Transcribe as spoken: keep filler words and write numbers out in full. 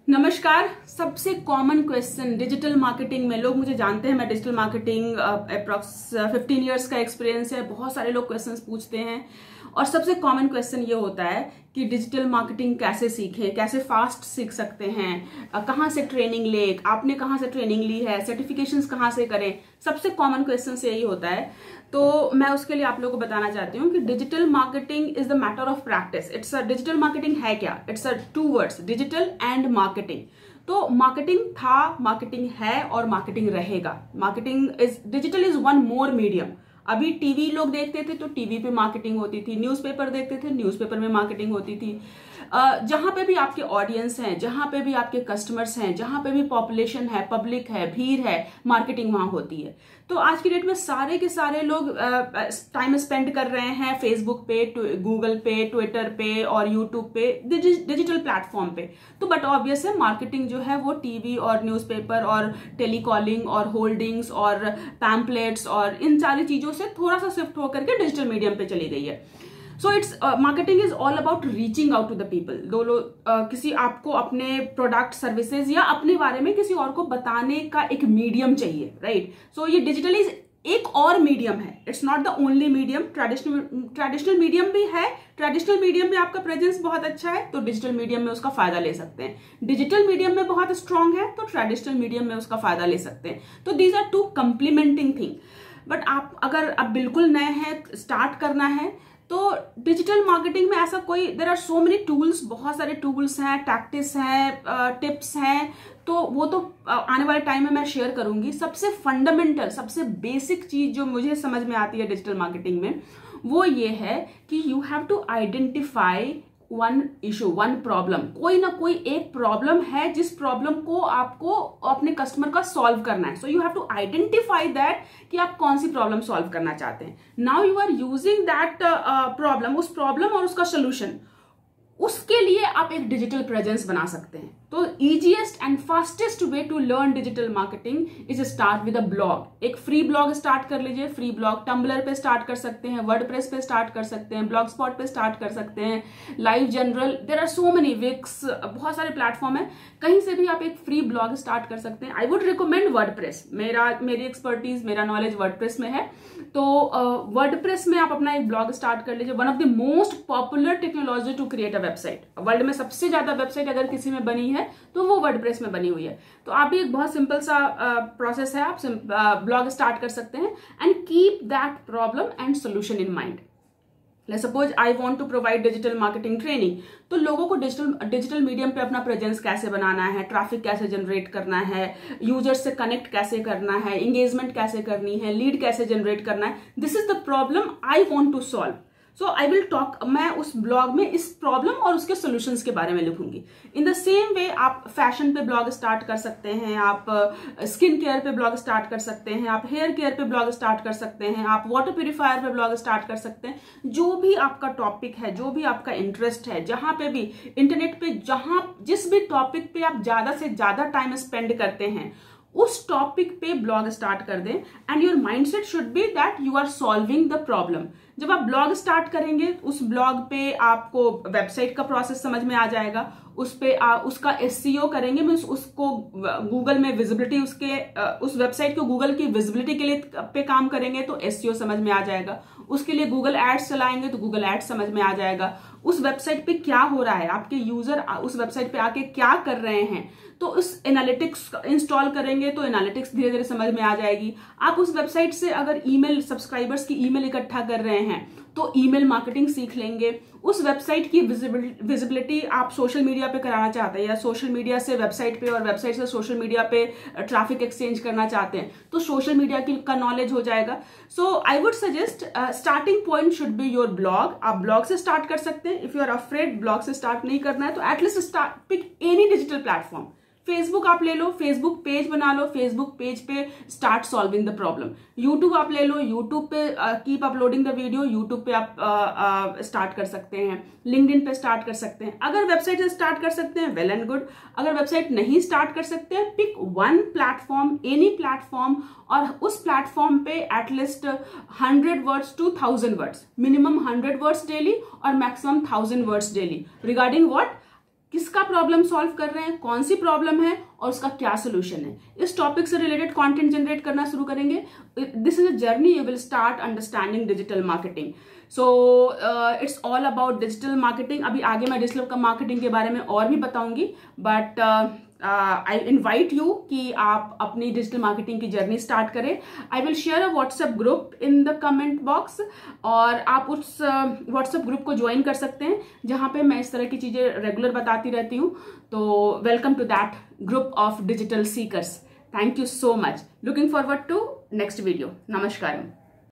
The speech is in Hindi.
नमस्कार। सबसे कॉमन क्वेश्चन डिजिटल मार्केटिंग में, लोग मुझे जानते हैं, मैं digital marketing approx fifteen years का एक्सपीरियंस है। बहुत सारे लोग क्वेश्चंस पूछते हैं और सबसे कॉमन क्वेश्चन ये होता है कि डिजिटल मार्केटिंग कैसे सीखें, कैसे फास्ट सीख सकते हैं, कहाँ से ट्रेनिंग ले, आपने कहाँ से ट्रेनिंग ली है, सर्टिफिकेशंस कहाँ से करें। सबसे कॉमन क्वेश्चन से यही होता है। तो मैं उसके लिए आप लोगों को बताना चाहती हूँ कि digital marketing is the matter of practice. It's a digital marketing है क्या? It's a two words, digital and marketing. तो मार्केटिंग था, मार्केटिंग है और मार्केटिंग रहेगा। Marketing is digital is one more medium. अभी टीवी लोग देखते थे तो टीवी पे मार्केटिंग होती थी, न्यूज़पेपर देखते थे, न्यूज़पेपर में मार्केटिंग होती थी। जहां पे भी आपके ऑडियंस हैं, जहां पे भी आपके कस्टमर्स हैं, जहां पे भी पॉपुलेशन है, पब्लिक है, भीड़ है, मार्केटिंग वहां होती है। तो आज की डेट में सारे के सारे लोग टाइम स्पेंड कर रहे हैं फेसबुक पे, गूगल पे, ट्विटर पे और यूट्यूब पे, डिजिटल प्लेटफॉर्म पे। तो बट ऑब्वियस है मार्केटिंग जो है वो टीवी और न्यूज़पेपर और टेलीकॉलिंग और होल्डिंग्स और पैम्पलेट्स और इन सारी चीजों से थोड़ा सा शिफ्ट होकर के डिजिटल मीडियम पे चली गई है। So it's marketing is all about reaching out to the people. दो लोग uh, किसी आपको अपने प्रोडक्ट सर्विसेज या अपने बारे में किसी और को बताने का एक मीडियम चाहिए, राइट? सो ये डिजिटल इज एक और मीडियम है। It's not the only medium. Traditional traditional medium भी है, ट्रेडिशनल मीडियम में आपका प्रेजेंस बहुत अच्छा है तो डिजिटल मीडियम में उसका फायदा ले सकते हैं। डिजिटल मीडियम में बहुत स्ट्रांग है तो ट्रेडिशनल मीडियम में उसका फायदा ले सकते हैं। तो these are two complementing thing. But आप अगर आप बिल्कुल नए हैं, स्टार्ट करना है, तो डिजिटल मार्केटिंग में ऐसा कोई, there are so many tools, बहुत सारे टूल्स हैं, टैक्टिक्स हैं, टिप्स हैं। तो वो तो आने वाले टाइम में मैं शेयर करूंगी। सबसे फंडामेंटल, सबसे बेसिक चीज जो मुझे समझ में आती है डिजिटल मार्केटिंग में, वो ये है कि you have to identify one issue, one problem. कोई ना कोई एक प्रॉब्लम है जिस प्रॉब्लम को आपको अपने कस्टमर का सॉल्व करना है। So you have to identify that कि आप कौन सी प्रॉब्लम सॉल्व करना चाहते हैं। Now you are using that problem, उस प्रॉब्लम और उसका सोल्यूशन, उसके लिए आप एक डिजिटल प्रेजेंस बना सकते हैं। तो easiest and fastest way to learn digital marketing is start with a blog. एक फ्री ब्लॉग स्टार्ट कर लीजिए। फ्री ब्लॉग टम्बलर पे स्टार्ट कर सकते हैं, वर्डप्रेस पे स्टार्ट कर सकते हैं, ब्लॉग स्पॉट पे स्टार्ट कर सकते हैं, LiveJournal, there are so many, Wix, बहुत सारे प्लेटफॉर्म है, कहीं से भी आप एक फ्री ब्लॉग स्टार्ट कर सकते हैं। I would recommend WordPress. मेरा मेरी एक्सपर्टीज, मेरा नॉलेज वर्डप्रेस में है। तो वर्डप्रेस uh, में आप अपना एक ब्लॉग स्टार्ट कर लीजिए। One of the most popular technology to create a website. World में सबसे ज्यादा वेबसाइट अगर किसी में बनी है तो वो वर्डप्रेस में बनी हुई है। तो आप भी एक बहुत सिंपल सा प्रोसेस uh, है, आप ब्लॉग uh, स्टार्ट कर सकते हैं and keep that problem and solution in mind. Suppose I want to provide digital marketing training, तो लोगों को डिजिटल डिजिटल मीडियम पे अपना प्रेजेंस कैसे बनाना है, ट्रैफिक कैसे जनरेट करना है, यूजर्स से कनेक्ट कैसे करना है, एंगेजमेंट कैसे करनी है, लीड कैसे जनरेट करना है, this is the problem I want to solve. So I will talk, मैं उस ब्लॉग में इस प्रॉब्लम और उसके सोल्यूशंस के बारे में लिखूंगी। इन द सेम वे आप फैशन पे ब्लॉग स्टार्ट कर सकते हैं, आप स्किन केयर पे ब्लॉग स्टार्ट कर सकते हैं, आप हेयर केयर पे ब्लॉग स्टार्ट कर सकते हैं, आप वाटर प्यूरिफायर पे ब्लॉग स्टार्ट कर सकते हैं। जो भी आपका टॉपिक है, जो भी आपका इंटरेस्ट है, जहां पे भी इंटरनेट पे, जहां जिस भी टॉपिक पे आप ज्यादा से ज्यादा टाइम स्पेंड करते हैं, उस टॉपिक पे ब्लॉग स्टार्ट कर दें and your mindset should be that you are solving the problem. जब आप ब्लॉग स्टार्ट करेंगे, उस ब्लॉग पे आपको वेबसाइट का प्रोसेस समझ में आ जाएगा, उस पे आ, उसका एसईओ करेंगे, मींस उसको गूगल में विजिबिलिटी, उसके उस वेबसाइट को गूगल की विजिबिलिटी के लिए पे काम करेंगे तो एसईओ समझ में आ जाएगा। उसके लिए गूगल एड्स चलाएंगे तो गूगल एड्स समझ में आ जाएगा। उस वेबसाइट पे क्या हो रहा है, आपके यूजर उस वेबसाइट पे आके क्या कर रहे हैं, तो उस एनालिटिक्स इंस्टॉल करेंगे तो एनालिटिक्स धीरे धीरे समझ में आ जाएगी। आप उस वेबसाइट से अगर ईमेल, सब्सक्राइबर्स की ईमेल इकट्ठा कर रहे हैं तो ईमेल मार्केटिंग सीख लेंगे। उस वेबसाइट की विजिबिलिटी आप सोशल मीडिया पे कराना चाहते हैं या सोशल मीडिया से वेबसाइट पे और वेबसाइट से सोशल मीडिया पे ट्रैफिक एक्सचेंज करना चाहते हैं तो सोशल मीडिया की का नॉलेज हो जाएगा। So I would suggest starting point should be your blog. आप ब्लॉग से स्टार्ट कर सकते हैं। If you are afraid blog से स्टार्ट नहीं करना है तो at least start pick any digital platform. Facebook आप ले लो, फेसबुक पेज बना लो, फेसबुक पेज पे start solving the problem. YouTube आप ले लो, यूट्यूब पे keep uploading the video, YouTube पे आप स्टार्ट uh, uh, कर सकते हैं। लिंक्डइन पे स्टार्ट कर सकते हैं। अगर वेबसाइट से स्टार्ट कर सकते हैं, वेल एंड गुड। अगर वेबसाइट नहीं स्टार्ट कर सकते हैं, pick one platform, any platform, और उस प्लेटफॉर्म पे at least hundred words to thousand words, minimum hundred words daily और maximum thousand words daily regarding what किसका प्रॉब्लम सॉल्व कर रहे हैं, कौन सी प्रॉब्लम है और उसका क्या सोल्यूशन है। इस टॉपिक से रिलेटेड कंटेंट जनरेट करना शुरू करेंगे। This is a journey, you will start understanding digital marketing. So it's all about digital marketing. अभी आगे मैं डिजिटल मार्केटिंग के बारे में और भी बताऊंगी, बट आई इन्वाइट यू कि आप अपनी डिजिटल मार्केटिंग की जर्नी स्टार्ट करें। I will share a WhatsApp group in the comment box, और आप उस व्हाट्सएप uh, ग्रुप को ज्वाइन कर सकते हैं जहां पे मैं इस तरह की चीजें रेगुलर बताती रहती हूँ। तो welcome to that group of digital seekers. Thank you so much. Looking forward to next video. नमस्कार।